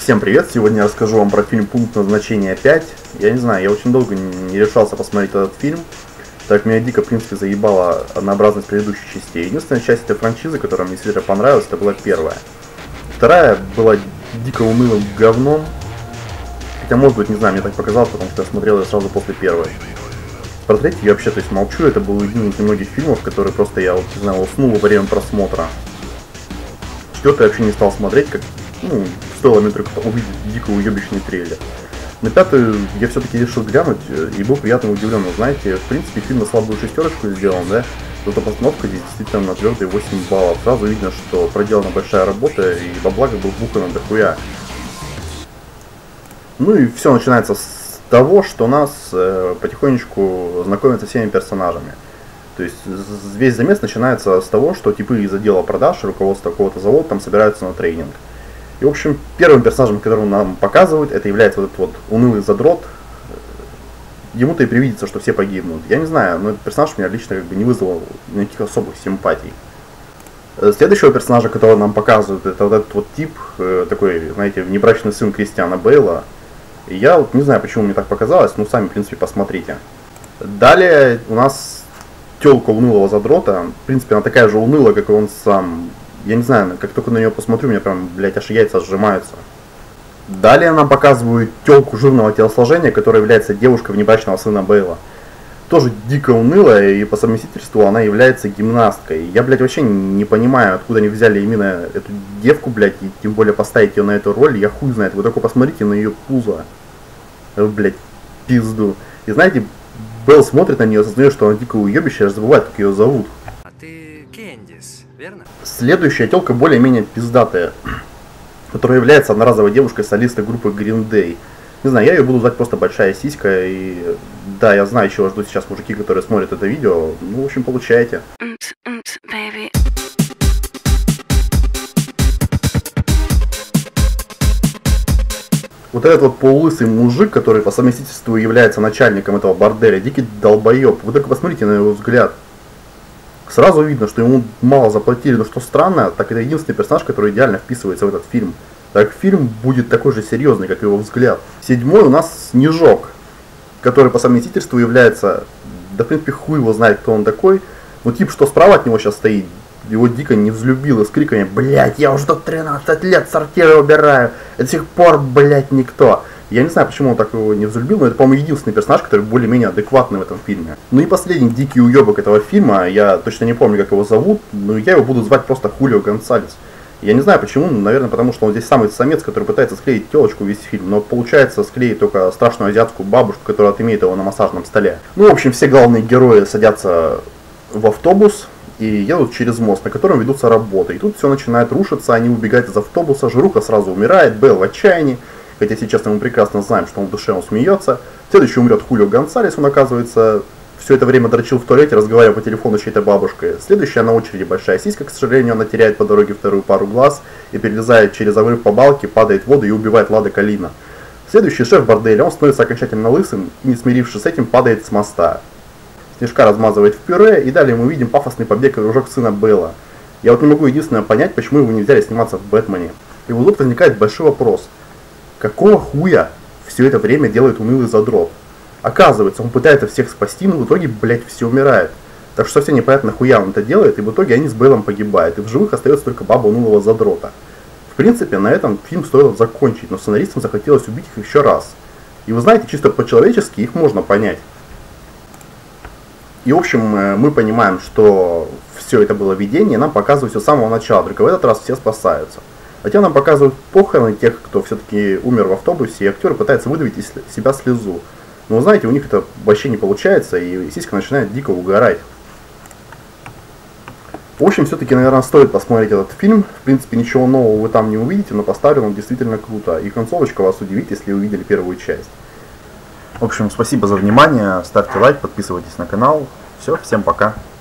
Всем привет! Сегодня я расскажу вам про фильм «Пункт назначения 5». Я не знаю, я очень долго не решался посмотреть этот фильм, так как меня дико, в принципе, заебала однообразность предыдущих частей. Единственная часть этой франшизы, которая мне сильно понравилась, это была первая. Вторая была дико унылым говном, хотя, может быть, не знаю, мне так показалось, потому что я смотрел ее сразу после первой. Про третью я вообще, молчу, это был один из немногих фильмов, которые просто я, не знаю, уснул во время просмотра. Четвертый я вообще не стал смотреть, как, стоило мне только увидеть дико уебищный трейлер. На пятую я все-таки решил глянуть и был приятно удивлен. Знаете, в принципе, фильм на слабую шестерочку сделан, да? Зато постановка здесь действительно на твердые 8 баллов. Сразу видно, что проделана большая работа и бабла как бы бухана дохуя. Ну и все начинается с того, что нас потихонечку знакомят со всеми персонажами. То есть весь замес начинается с того, что типы из отдела продаж, руководство какого-то завода там собираются на тренинг. И в общем, первым персонажем, которого нам показывают, это является вот этот вот унылый задрот. Ему-то и привидится, что все погибнут. Я не знаю, но этот персонаж меня лично как бы не вызвал никаких особых симпатий. Следующего персонажа, которого нам показывают, это вот этот вот тип, такой, знаете, внебрачный сын Кристиана Бейла. И я вот не знаю, почему мне так показалось, но сами, в принципе, посмотрите. Далее у нас тёлка унылого задрота. В принципе, она такая же унылая, как и он сам. Я не знаю, как только на нее посмотрю, у меня прям, блядь, аж яйца сжимаются. Далее нам показывают тёлку жирного телосложения, которая является девушкой внебрачного сына Бейла. Тоже дико унылая, и по совместительству она является гимнасткой. Я, блядь, вообще не понимаю, откуда они взяли именно эту девку, блядь, и тем более поставить ее на эту роль, я хуй знает. Вы только посмотрите на ее пузо. Блядь, пизду. И знаете, Белл смотрит на нее, осознает, что она дико уебища, аж забывает, как ее зовут. А ты Кэндис, верно? Следующая тёлка более-менее пиздатая, которая является одноразовой девушкой-солистой группы Green Day. Не знаю, я ее буду звать просто Большая Сиська, и да, я знаю, чего ждут сейчас мужики, которые смотрят это видео. Ну, в общем, получайте. Вот этот вот полулысый мужик, который по совместительству является начальником этого борделя, дикий долбоеб. Вы только посмотрите на его взгляд. Сразу видно, что ему мало заплатили, но что странно, так это единственный персонаж, который идеально вписывается в этот фильм. Так фильм будет такой же серьезный, как его взгляд. Седьмой у нас Снежок, который по совместительству является, да в принципе хуй его знает, кто он такой. Но тип, что справа от него сейчас стоит, его дико не взлюбил и с криками: «Блядь, я уже тут 13 лет сортиры убираю, до сих пор, блядь, никто». Я не знаю, почему он так его не взлюбил, но это, по-моему, единственный персонаж, который более-менее адекватный в этом фильме. Ну и последний дикий уебок этого фильма, я точно не помню, как его зовут, но я его буду звать просто Хулио Гонсалес. Я не знаю почему, наверное, потому что он здесь самый самец, который пытается склеить телочку весь фильм, но получается склеить только страшную азиатскую бабушку, которая отымеет его на массажном столе. Ну, в общем, все главные герои садятся в автобус и едут через мост, на котором ведутся работы. И тут все начинает рушиться, они убегают из автобуса, Жируха сразу умирает, Белл в отчаянии. Хотя сейчас мы прекрасно знаем, что он в душе он смеется. Следующий умрет Хулио Гонсалес, он оказывается все это время дрочил в туалете, разговаривая по телефону с чьей-то бабушкой. Следующая на очереди Большая Сиська, к сожалению, она теряет по дороге вторую пару глаз и перелезает через обрыв по балке, падает в воду и убивает Лада Калина. Следующий шеф борделя, он становится окончательно лысым и, не смирившись с этим, падает с моста. Снежка размазывает в пюре, и далее мы видим пафосный побег и кружок сына Белла. Я вот не могу единственное понять, почему его не взяли сниматься в Бэтмене. И вот тут возникает большой вопрос. Какого хуя все это время делает унылый задрот? Оказывается, он пытается всех спасти, но в итоге, блядь, все умирает. Так что совсем непонятно, нахуя он это делает, и в итоге они с Бейлом погибают, и в живых остается только баба унылого задрота. В принципе, на этом фильм стоило закончить, но сценаристам захотелось убить их еще раз. И вы знаете, чисто по-человечески их можно понять. И в общем, мы понимаем, что все это было видение, нам показывают все с самого начала, только в этот раз все спасаются. Затем нам показывают похороны тех, кто все-таки умер в автобусе, и актеры пытаются выдавить из себя слезу. Но, знаете, у них это вообще не получается, и сиська начинает дико угорать. В общем, все-таки, наверное, стоит посмотреть этот фильм. В принципе, ничего нового вы там не увидите, но поставлен он действительно круто. И концовочка вас удивит, если увидели первую часть. В общем, спасибо за внимание, ставьте лайк, подписывайтесь на канал. Все, всем пока.